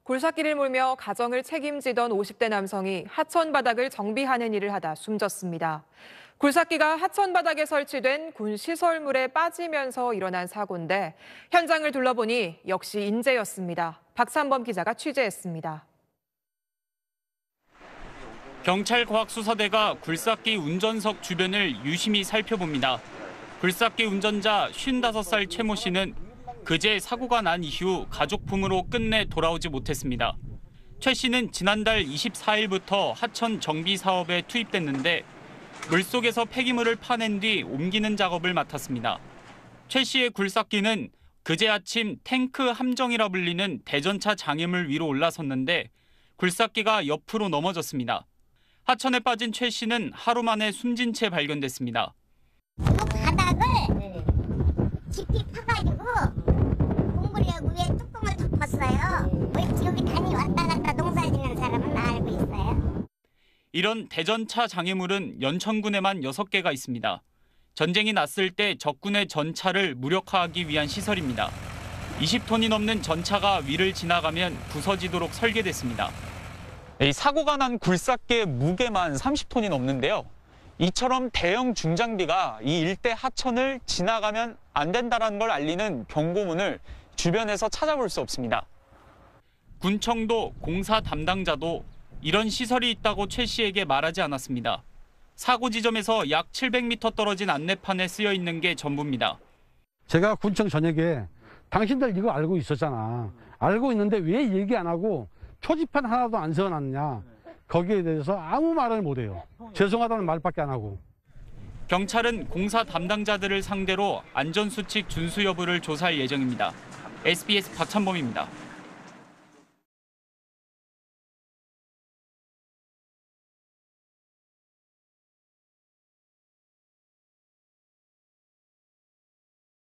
굴삭기를 몰며 가정을 책임지던 50대 남성이 하천 바닥을 정비하는 일을 하다 숨졌습니다. 굴삭기가 하천 바닥에 설치된 군 시설물에 빠지면서 일어난 사고인데 현장을 둘러보니 역시 인재였습니다. 박삼범 기자가 취재했습니다. 경찰과학수사대가 굴삭기 운전석 주변을 유심히 살펴봅니다. 굴삭기 운전자 55살 최모 씨는 그제 사고가 난 이후 가족품으로 끝내 돌아오지 못했습니다. 최 씨는 지난달 24일부터 하천 정비 사업에 투입됐는데 물속에서 폐기물을 파낸 뒤 옮기는 작업을 맡았습니다. 최 씨의 굴삭기는 그제 아침 탱크 함정이라 불리는 대전차 장애물 위로 올라섰는데 굴삭기가 옆으로 넘어졌습니다. 하천에 빠진 최 씨는 하루 만에 숨진 채 발견됐습니다. 바닥을 깊이 파가지고 공구려 위에 뚜껑을 덮었어요. 여기 다니 왔다 갔다 농사짓는 사람은 알고 있어요. 이런 대전차 장애물은 연천군에만 6개가 있습니다. 전쟁이 났을 때 적군의 전차를 무력화하기 위한 시설입니다. 20톤이 넘는 전차가 위를 지나가면 부서지도록 설계됐습니다. 이 사고가 난 굴삭기의 무게만 30톤이 넘는데요. 이처럼 대형 중장비가 이 일대 하천을 지나가면 안 된다는 걸 알리는 경고문을 주변에서 찾아볼 수 없습니다. 군청도 공사 담당자도 이런 시설이 있다고 최 씨에게 말하지 않았습니다. 사고 지점에서 약 700m 떨어진 안내판에 쓰여 있는 게 전부입니다. 제가 군청 전역에 당신들 이거 알고 있었잖아. 알고 있는데 왜 얘기 안 하고 표지판 하나도 안 세워놨냐. 거기에 대해서 아무 말을 못해요. 죄송하다는 말밖에 안 하고. 경찰은 공사 담당자들을 상대로 안전수칙 준수 여부를 조사할 예정입니다. SBS 박찬범입니다.